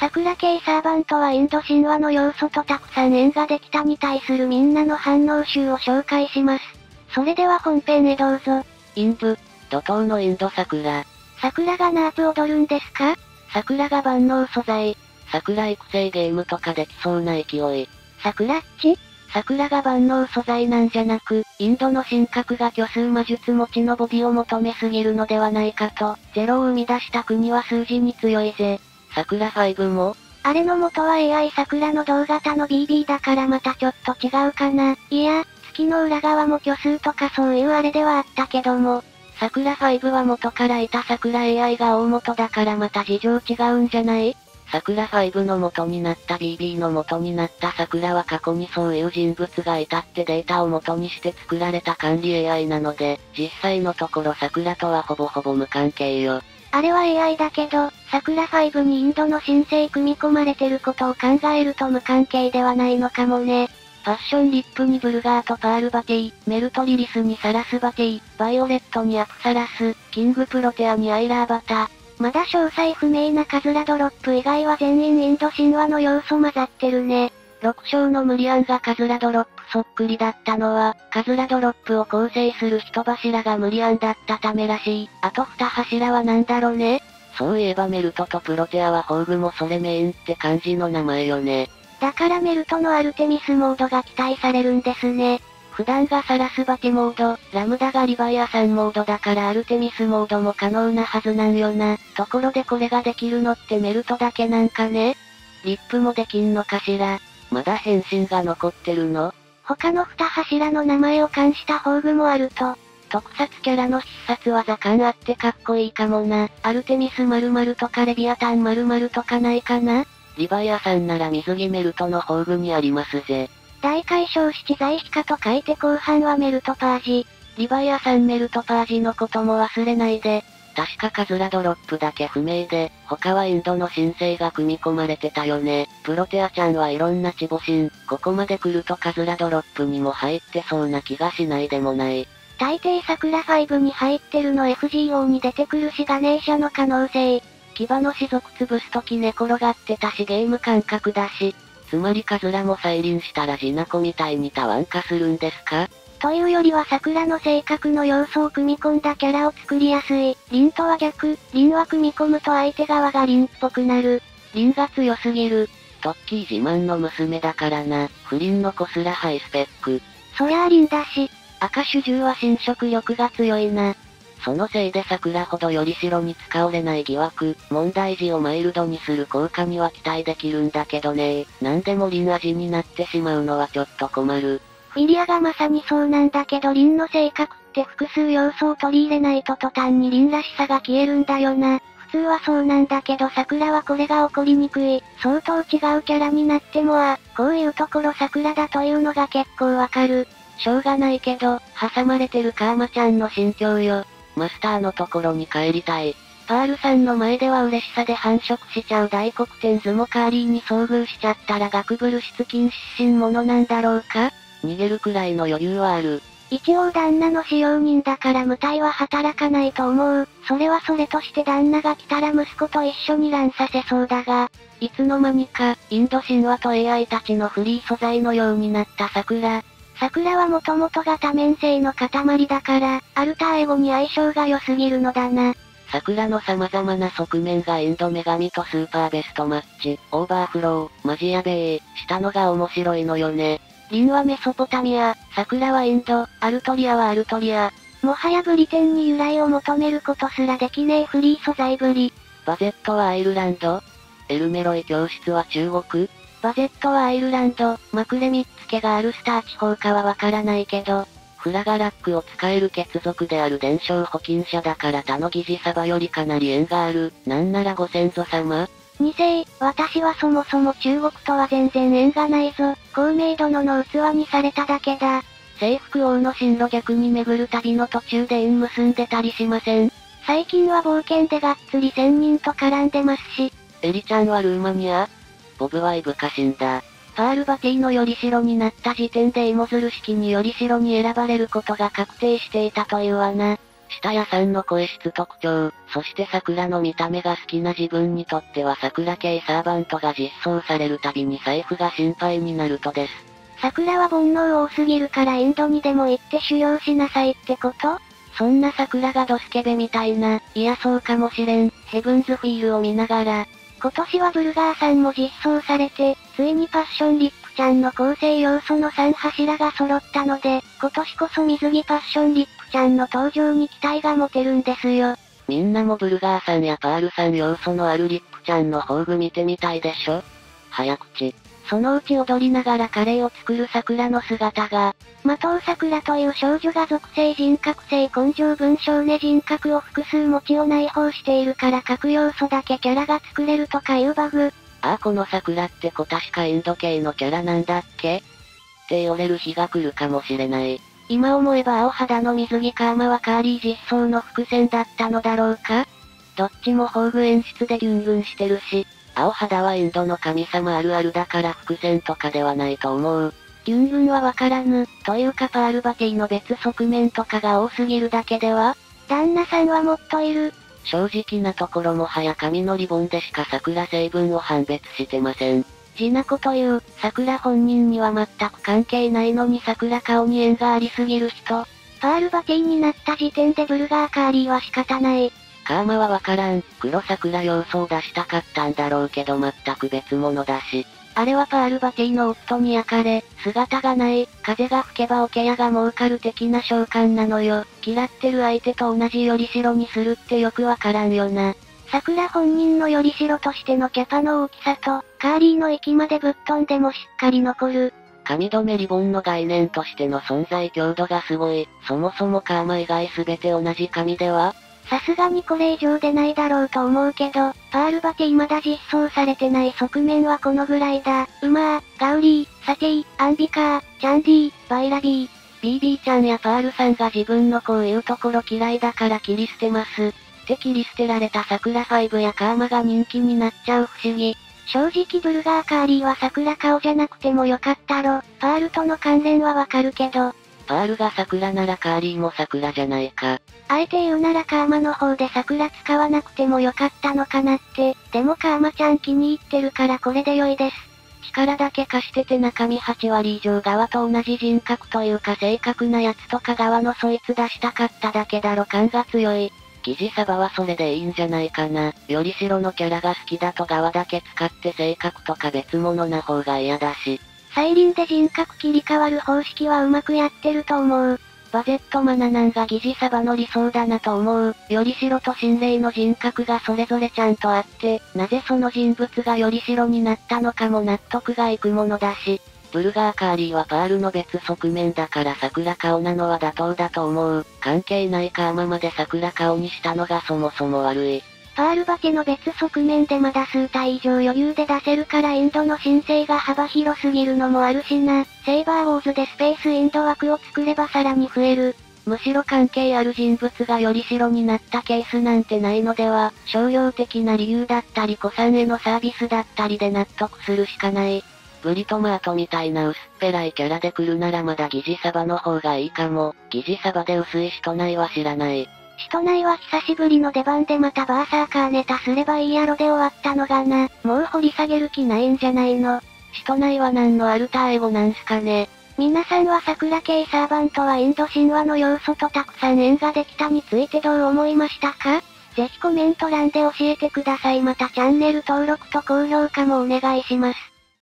桜系サーバントはインド神話の要素とたくさん縁ができたに対するみんなの反応集を紹介します。それでは本編へどうぞ。 インブ、怒涛のインド桜。 桜がナープ踊るんですか？ 桜が万能素材。桜育成ゲームとかできそうな勢い。 桜っち？ 桜が万能素材なんじゃなく、インドの神格が虚数魔術持ちのボディを求めすぎるのではないかと、ゼロを生み出した国は数字に強いぜ。桜5も？ あれの元は AI 桜の同型の BB だからまたちょっと違うかな。いや、月の裏側も虚数とかそういうあれではあったけども。 桜5は元からいた桜 AI が大元だからまた事情違うんじゃない？桜5の元になった BB の元になった桜は過去にそういう人物がいたってデータを元にして作られた管理 AI なので、実際のところ桜とはほぼほぼ無関係よ。 あれは AI だけど、桜5にインドの神聖組み込まれてることを考えると無関係ではないのかもね。 パッションリップにブルガーとパールバティ、メルトリリスにサラスバティ、バイオレットにアプサラス、キングプロテアにアイラーバタ。 まだ詳細不明なカズラドロップ以外は全員インド神話の要素混ざってるね。 6章のムリアンがカズラドロップそっくりだったのは、カズラドロップを構成する人柱がムリアンだったためらしい。あと2柱はなんだろね。そういえばメルトとプロテアは宝具もそれメインって感じの名前よね。 だからメルトのアルテミスモードが期待されるんですね。 普段がサラスバティモード、ラムダがリバイアサンモードだからアルテミスモードも可能なはずなんよな。ところでこれができるのってメルトだけなんかね？リップもできんのかしら？まだ変身が残ってるの？ 他の2柱の名前を冠した宝具もあると、 特撮キャラの必殺技感あってかっこいいかもな。アルテミス〇〇とかレビアタン〇〇とかないかな？リバイアさんなら水着メルトの宝具にありますぜ。 大解消七在非化と書いて後半はメルトパージ。 リバイアさんメルトパージのことも忘れないで。確かカズラドロップだけ不明で、他はインドの神聖が組み込まれてたよね。プロテアちゃんはいろんなチボ神、ここまで来るとカズラドロップにも入ってそうな気がしないでもない。 大抵桜5に入ってるの FGO に出てくるしガネーシャの可能性。 牙の種族潰すとき寝転がってたしゲーム感覚だし。つまりカズラも再臨したらジナコみたいにタワン化するんですか？ というよりは桜の性格の要素を組み込んだキャラを作りやすい。リンとは逆、リンは組み込むと相手側がリンっぽくなる。 リンが強すぎる。トッキー自慢の娘だからな。不倫の子すらハイスペック。 そりゃあリンだし。 赤種獣は侵食力が強いな。そのせいで桜ほどより白に使われない疑惑、問題児をマイルドにする効果には期待できるんだけどね。なんでもリン味になってしまうのはちょっと困る。 フィリアがまさにそうなんだけどリンの性格って複数要素を取り入れないと途端にリンらしさが消えるんだよな。普通はそうなんだけど桜はこれが起こりにくい。相当違うキャラになってもこういうところ桜だというのが結構わかる。 しょうがないけど、挟まれてるカーマちゃんの心境よ。マスターのところに帰りたい。パールさんの前では嬉しさで繁殖しちゃう大黒天ズモカーリーに遭遇しちゃったらガクブル出勤失神者なんだろうか？逃げるくらいの余裕はある。 一応旦那の使用人だから無体は働かないと思う。それはそれとして旦那が来たら息子と一緒に乱させそうだが、 いつの間にか、インド神話と AI たちのフリー素材のようになった桜。 桜はもともとが多面性の塊だから、アルターエゴに相性が良すぎるのだな。 桜の様々な側面がインド女神とスーパーベストマッチ、オーバーフロー、マジやべえ、したのが面白いのよね。リンはメソポタミア、桜はインド、アルトリアはアルトリア。 もはやブリテンに由来を求めることすらできねえフリー素材ぶり。 バゼットはアイルランド？エルメロイ教室は中国？バゼットはアイルランド、マクレミッツ家がアルスター地方かはわからないけど、フラガラックを使える血族である伝承保菌者だから他の疑似サバよりかなり縁がある。なんならご先祖様？ 二世、私はそもそも中国とは全然縁がないぞ。孔明殿の器にされただけだ。 征服王の進路逆に巡る旅の途中で縁結んでたりしません？ 最近は冒険でがっつり仙人と絡んでますし。 エリちゃんはルーマニア？ボブはイブカシンだ。パールバティのより代になった時点で芋づる式により代に選ばれることが確定していたというわな。 下屋さんの声質特徴、そして桜の見た目が好きな自分にとっては桜系サーバントが実装されるたびに財布が心配になるとです。 桜は煩悩多すぎるからインドにでも行って修行しなさいってこと？ そんな桜がドスケベみたいな、いやそうかもしれん、ヘブンズフィールを見ながら、 今年はブルガーさんも実装されて、ついにパッションリップちゃんの構成要素の3柱が揃ったので、今年こそ水着パッションリップちゃんの登場に期待が持てるんですよ。 みんなもブルガーさんやパールさん要素のあるリップちゃんの宝具見てみたいでしょ？早口。そのうち踊りながらカレーを作る桜の姿が、 的尾桜という少女が属性人格性根性文章ね人格を複数持ちを内包しているから各要素だけキャラが作れるとかいうバグ。 ああこの桜って子確かインド系のキャラなんだっけ？って言われる日が来るかもしれない。今思えば青肌の水着カーマはカーリー実装の伏線だったのだろうか？どっちも宝具演出でギュンギュンしてるし、青肌はインドの神様あるあるだから伏線とかではないと思う。 ギュンギュンはわからぬ、というかパールバティの別側面とかが多すぎるだけでは？旦那さんはもっといる。 正直なところもはや紙のリボンでしか桜成分を判別してません。 地なこと言う、桜本人には全く関係ないのに桜顔に縁がありすぎる人。パールバティになった時点でブルガーカーリーは仕方ない。 カーマはわからん、黒桜要素を出したかったんだろうけど全く別物だし。あれはパールバティの夫に焼かれ、姿がない、風が吹けば桶屋が儲かる的な召喚なのよ。嫌ってる相手と同じよりしろにするってよくわからんよな。 桜本人のよりしろとしてのキャパの大きさと、カーリーの息までぶっ飛んでもしっかり残る。 髪留めリボンの概念としての存在強度がすごい。そもそもカーマ以外すべて同じ髪では？ さすがにこれ以上でないだろうと思うけど、パールバティまだ実装されてない側面はこのぐらいだ。ウマー、ガウリー、サティ、アンビカー、チャンディー、バイラビー。 BB ちゃんやパールさんが自分のこういうところ嫌いだから切り捨てます。って切り捨てられた桜5やカーマが人気になっちゃう不思議。 正直ブルガーカーリーは桜顔じゃなくてもよかったろ。パールとの関連はわかるけど。 パールが桜ならカーリーも桜じゃないか。 あえて言うならカーマの方で桜使わなくてもよかったのかなって。でもカーマちゃん気に入ってるからこれで良いです。 力だけ貸してて中身8割以上側と同じ人格というか正確なやつとか側のそいつ出したかっただけだろ感が強い。疑似サバはそれでいいんじゃないかな。よりしろのキャラが好きだと側だけ使って性格とか別物な方が嫌だし。 サイリンで人格切り替わる方式はうまくやってると思う。 バゼットマナナンが疑似サバの理想だなと思う。よりしろと心霊の人格がそれぞれちゃんとあって、なぜその人物がよりしろになったのかも納得がいくものだし。ブルガーカーリーはパールの別側面だから桜顔なのは妥当だと思う。関係ないカーマまで桜顔にしたのがそもそも悪い。 パールバテの別側面でまだ数体以上余裕で出せるからインドの申請が幅広すぎるのもあるしな。セイバーウォーズでスペースインド枠を作ればさらに増える。 むしろ関係ある人物がよりしろになったケースなんてないのでは、商業的な理由だったり子さんへのサービスだったりで納得するしかない。ブリトマートみたいな薄っぺらいキャラで来るならまだ疑似サバの方がいいかも。疑似サバで薄い人内は知らない。 人内は久しぶりの出番でまたバーサーカーネタすればいいやろで終わったのがな。もう掘り下げる気ないんじゃないの。 人内は何のアルターエゴなんすかね。 皆さんは桜系サーバントはインド神話の要素とたくさん縁ができたについてどう思いましたか？ぜひコメント欄で教えてください。またチャンネル登録と高評価もお願いします。